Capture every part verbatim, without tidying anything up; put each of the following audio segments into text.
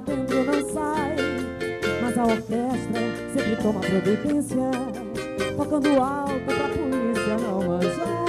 dentro não sai, mas a orquestra sempre toma providência, tocando alto pra polícia não manjar.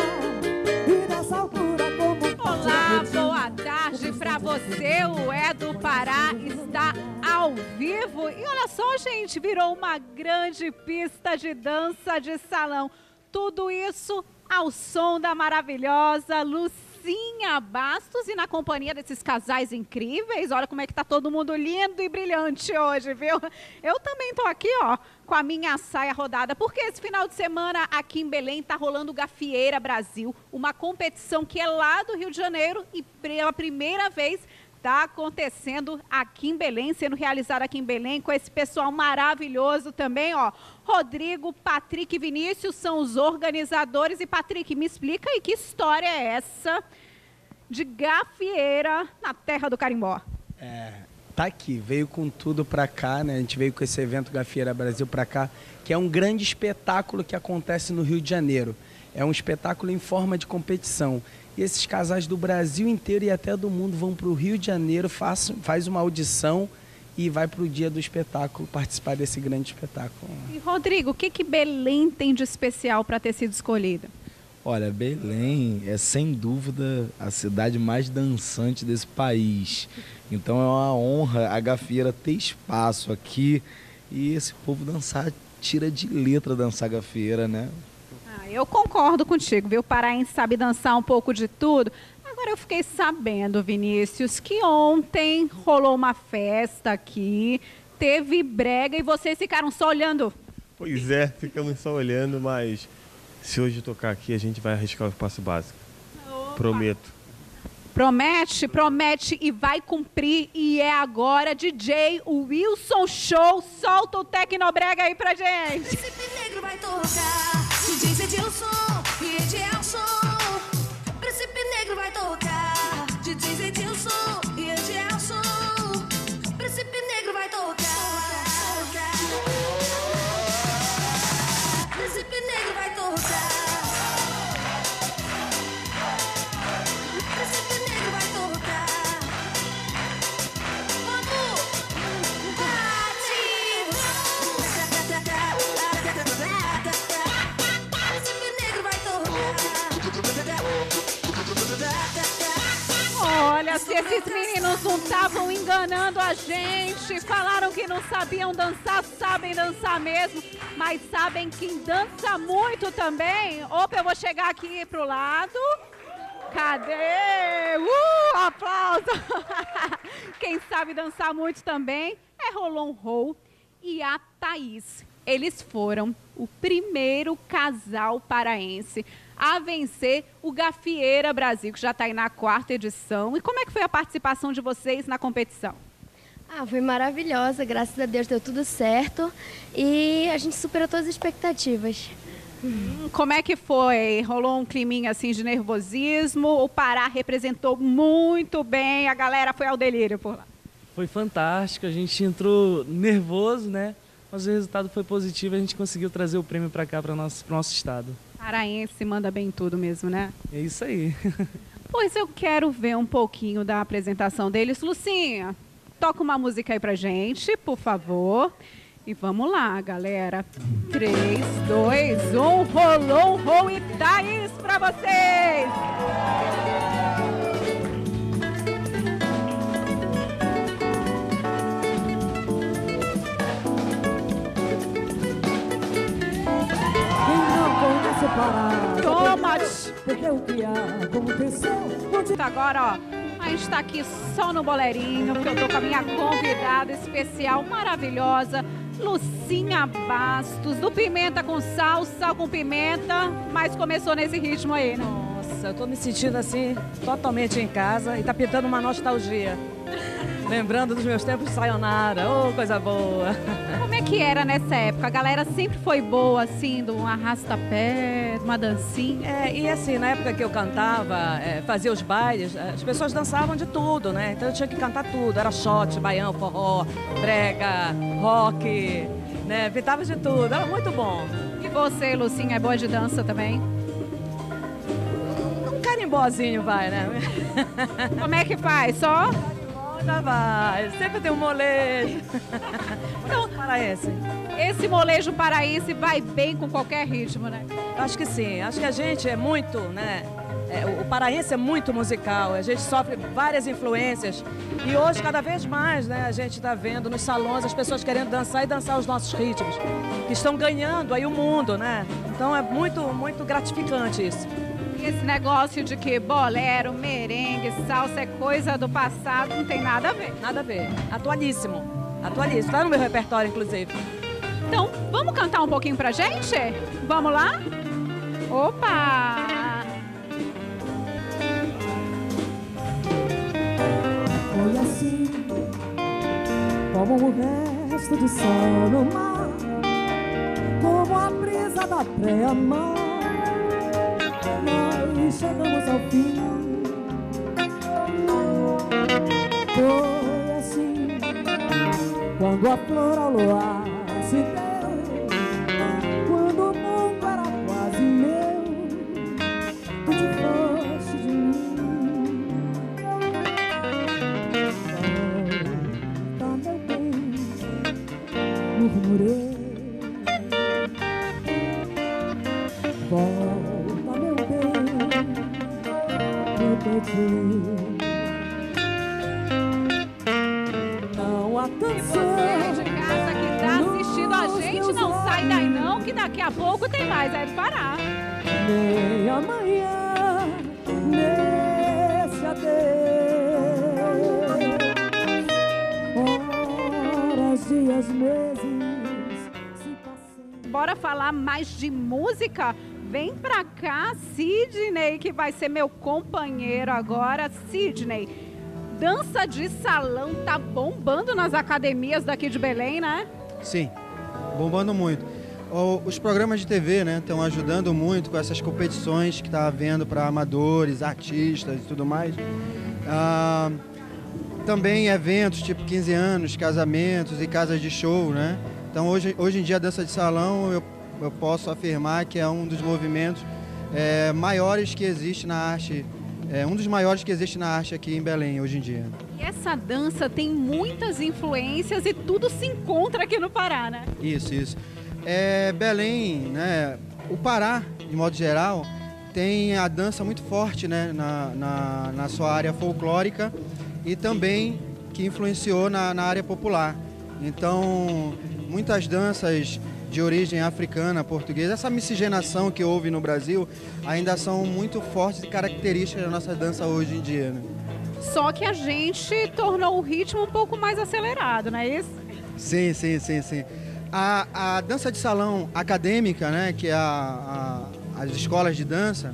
E nessa altura como... Olá, boa tarde pra você. O É do Pará está ao vivo. E olha só, gente, virou uma grande pista de dança de salão. Tudo isso ao som da maravilhosa Lucinha Bastos e na companhia desses casais incríveis. Olha como é que tá todo mundo lindo e brilhante hoje, viu? Eu também tô aqui, ó, com a minha saia rodada, porque esse final de semana aqui em Belém tá rolando o Gafieira Brasil, uma competição que é lá do Rio de Janeiro e pela primeira vez está acontecendo aqui em Belém, sendo realizado aqui em Belém com esse pessoal maravilhoso também, ó. Rodrigo, Patrick e Vinícius são os organizadores. E Patrick, me explica aí que história é essa de gafieira na terra do carimbó? É, tá aqui, veio com tudo pra cá, né? A gente veio com esse evento Gafieira Brasil pra cá, que é um grande espetáculo que acontece no Rio de Janeiro. É um espetáculo em forma de competição. E esses casais do Brasil inteiro e até do mundo vão para o Rio de Janeiro, faz, faz uma audição e vai para o dia do espetáculo participar desse grande espetáculo. E Rodrigo, o que que Belém tem de especial para ter sido escolhida? Olha, Belém é sem dúvida a cidade mais dançante desse país. Então é uma honra a gafieira ter espaço aqui e esse povo dançar, tira de letra dançar gafieira, né? Eu concordo contigo, viu? O paraense sabe dançar um pouco de tudo. Agora eu fiquei sabendo, Vinícius, que ontem rolou uma festa aqui, teve brega e vocês ficaram só olhando. Pois é, ficamos só olhando, mas se hoje tocar aqui a gente vai arriscar o passo básico. Opa. Prometo. Promete, promete e vai cumprir. E é agora, D J Wilson Show. Solta o Tecnobrega aí pra gente. Príncipe Negro vai tocar. D J Zedilson e Edielson. Príncipe Negro vai tocar. D J Zedilson e Edielson. Príncipe Negro vai tocar. Príncipe Negro vai tocar. Príncipe Negro vai tocar. Vamos! Olha, se esses meninos não estavam enganando a gente, falaram que não sabiam dançar, sabem dançar mesmo, mas sabem quem dança muito também? Opa, eu vou chegar aqui pro lado. Cadê? Uh, aplauso! Quem sabe dançar muito também é Rolon Roll e a Thaís. Eles foram o primeiro casal paraense a vencer o Gafieira Brasil, que já está aí na quarta edição. E como é que foi a participação de vocês na competição? Ah, foi maravilhosa, graças a Deus deu tudo certo e a gente superou todas as expectativas. Hum, como é que foi? Rolou um climinha assim de nervosismo? O Pará representou muito bem, a galera foi ao delírio por lá. Foi fantástico, a gente entrou nervoso, né? Mas o resultado foi positivo, a gente conseguiu trazer o prêmio para cá, para o nosso, nosso estado. Paraense manda bem em tudo mesmo, né? É isso aí. Pois eu quero ver um pouquinho da apresentação deles. Lucinha, toca uma música aí pra gente, por favor. E vamos lá, galera. três, dois, um, rolou, rol e Thaís pra vocês! Toma! Porque o que aconteceu? Agora, ó, a gente tá aqui só no boleirinho, porque eu tô com a minha convidada especial maravilhosa, Lucinha Bastos, do Pimenta com Salsa, com Pimenta, mas começou nesse ritmo aí, né? Nossa, eu tô me sentindo assim, totalmente em casa e tá pintando uma nostalgia. Lembrando dos meus tempos de sayonara, ô, oh, coisa boa. Como é que era nessa época? A galera sempre foi boa, assim, de um arrasta-pé, de uma dancinha? É, e assim, na época que eu cantava, é, fazia os bailes, as pessoas dançavam de tudo, né? Então eu tinha que cantar tudo, era shot, baião, forró, brega, rock, né? Pintava de tudo, era muito bom. E você, Lucinha, é boa de dança também? Um carimbózinho vai, né? Como é que faz? Só? Já vai, sempre tem um molejo. Então, paraense. Esse molejo paraense vai bem com qualquer ritmo, né? Acho que sim, acho que a gente é muito, né? É, o paraense é muito musical, a gente sofre várias influências e hoje cada vez mais, né, a gente está vendo nos salões as pessoas querendo dançar e dançar os nossos ritmos, que estão ganhando aí o mundo, né? Então é muito, muito gratificante isso. E esse negócio de que bolero, merengue, salsa é coisa do passado, não tem nada a ver. Nada a ver, atualíssimo, atualíssimo, está no meu repertório inclusive. Então, vamos cantar um pouquinho pra gente? Vamos lá? Opa! Foi assim, como o resto do sol no mar, como a brisa da praia-mar, nós chegamos ao fim. Foi assim, quando a flor ao luar se deu, quando o mundo era quase meu, tu te foste de mim. Murmurei, volta meu bem, repeti. Não há E você de casa que tá assistindo a gente, não sai daí não, que daqui a pouco tem mais, é do Pará. nem amanhã, nesse adeus, horas, dias, meses. Bora falar mais de música? Vem pra cá, Sidney, que vai ser meu companheiro agora. Sidney, dança de salão tá bombando nas academias daqui de Belém, né? Sim, bombando muito. Os programas de T V, né, estão ajudando muito com essas competições que está havendo para amadores, artistas e tudo mais. Ah, também eventos tipo quinze anos, casamentos e casas de show, né? Então hoje, hoje em dia a dança de salão eu, eu posso afirmar que é um dos movimentos é, maiores que existe na arte, é um dos maiores que existe na arte aqui em Belém hoje em dia. E essa dança tem muitas influências e tudo se encontra aqui no Pará, né? Isso, isso. É, Belém, né, o Pará, de modo geral, tem a dança muito forte, né, na, na, na sua área folclórica e também que influenciou na, na área popular. Então, muitas danças de origem africana, portuguesa, essa miscigenação que houve no Brasil ainda são muito fortes e características da nossa dança hoje em dia, né? Só que a gente tornou o ritmo um pouco mais acelerado, não é isso? Sim, sim, sim, sim. A, a dança de salão acadêmica, né, que é a, a, as escolas de dança,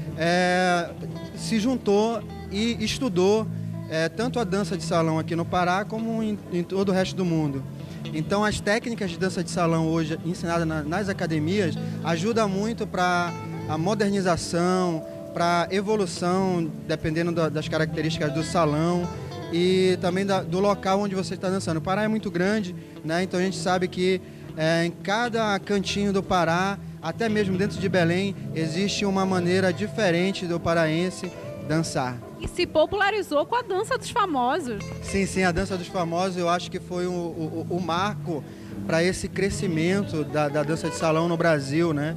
é, se juntou e estudou é, tanto a dança de salão aqui no Pará como em, em todo o resto do mundo. Então as técnicas de dança de salão hoje ensinadas na, nas academias ajudam muito para a modernização, para a evolução, dependendo da, das características do salão e também da, do local onde você está dançando. O Pará é muito grande, né? Então a gente sabe que é, em cada cantinho do Pará, até mesmo dentro de Belém, existe uma maneira diferente do paraense dançar. E se popularizou com a dança dos famosos. Sim, sim, a dança dos famosos eu acho que foi o, o, o marco para esse crescimento da, da dança de salão no Brasil, né?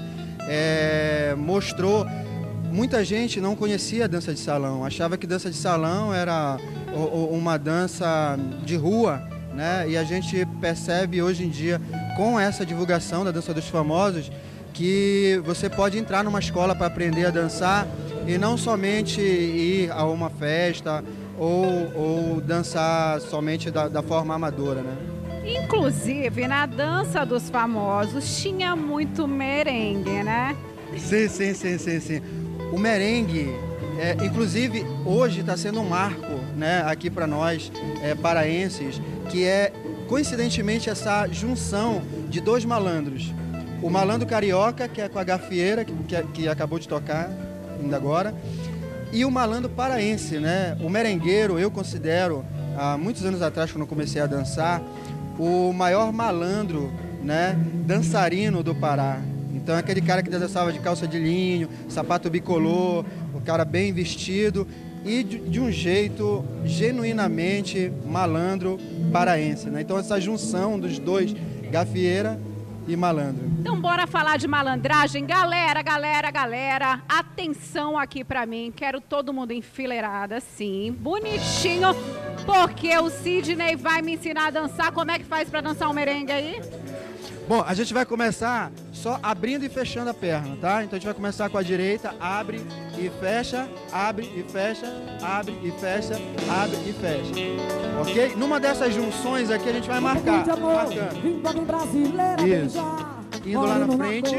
É, mostrou... Muita gente não conhecia a dança de salão, achava que dança de salão era uma dança de rua, né? E a gente percebe hoje em dia, com essa divulgação da dança dos famosos, que você pode entrar numa escola para aprender a dançar e não somente ir a uma festa ou, ou dançar somente da, da forma amadora, né? Inclusive, na dança dos famosos tinha muito merengue, né? Sim, sim, sim, sim, sim. O merengue, é, inclusive, hoje está sendo um marco, né, aqui para nós, é, paraenses, que é, coincidentemente, essa junção de dois malandros. O malandro carioca, que é com a gafieira, que, que, que acabou de tocar ainda agora, e o malandro paraense, né? O merengueiro, eu considero, há muitos anos atrás, quando eu comecei a dançar, o maior malandro, né, dançarino do Pará. Então, aquele cara que dançava de calça de linho, sapato bicolor, o cara bem vestido e de, de um jeito genuinamente malandro paraense, né? Então essa junção dos dois, gafieira e malandro. Então bora falar de malandragem. Galera, galera, galera, atenção aqui pra mim. Quero todo mundo enfileirado assim, bonitinho, porque o Sidney vai me ensinar a dançar. Como é que faz pra dançar um merengue aí? Bom, a gente vai começar só abrindo e fechando a perna, tá? Então a gente vai começar com a direita, abre e fecha, abre e fecha, abre e fecha, abre e fecha. Ok? Numa dessas junções aqui a gente vai marcar. Marcando. Isso. Indo lá na frente.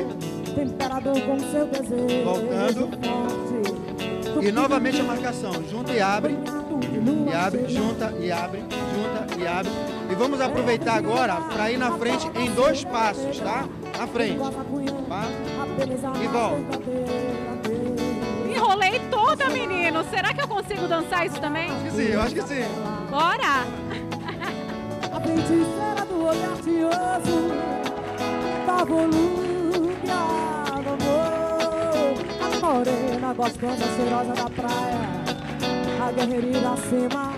Voltando. E novamente a marcação. Junta e abre. E abre, junta e abre, junta e abre. E vamos aproveitar agora para ir na frente em dois passos, tá? Na frente. Tá? E volta. Enrolei toda, menino. Será que eu consigo dançar isso também? Acho que sim, eu acho que sim. Bora! A feiticeira do olhar tioso da volúpia do amor. A morena gostosa, cheirosa da praia, a guerreira acima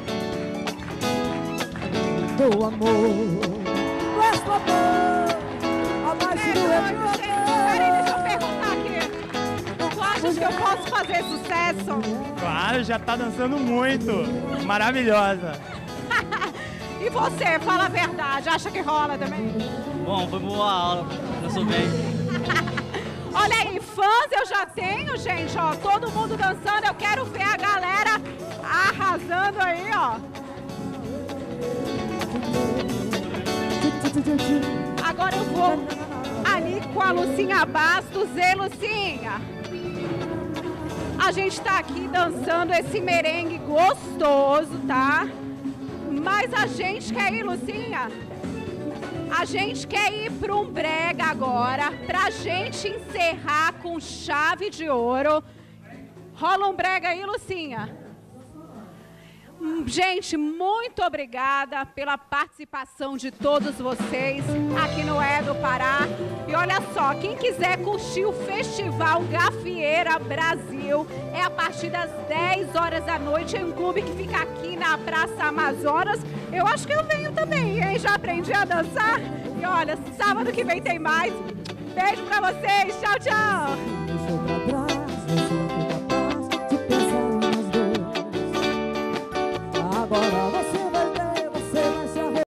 do amor. Nosso amor, a mais do Peraí, deixa eu perguntar aqui. Tu achas que eu posso fazer sucesso? Claro, já tá dançando muito. Maravilhosa. E você, fala a verdade, acha que rola também? Bom, foi boa aula. Dançou bem. Olha aí, fãs eu já tenho, gente, ó. Todo mundo dançando, eu quero ver a galera arrasando aí, ó. Agora eu vou ali com a Lucinha Bastos. E Lucinha, a gente tá aqui dançando esse merengue gostoso, tá? Mas a gente quer ir, Lucinha, a gente quer ir para um brega agora, pra gente encerrar com chave de ouro. Rola um brega aí, Lucinha. Gente, muito obrigada pela participação de todos vocês aqui no É do Pará. E olha só, quem quiser curtir o Festival Gafieira Brasil, é a partir das dez horas da noite em um clube que fica aqui na Praça Amazonas. Eu acho que eu venho também, hein? Já aprendi a dançar. E olha, sábado que vem tem mais. Beijo pra vocês. Tchau, tchau.